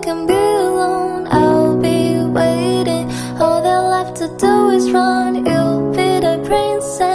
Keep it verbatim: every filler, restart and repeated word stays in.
can be alone. I'll be waiting. All they're left to do is run. You'll be the princess.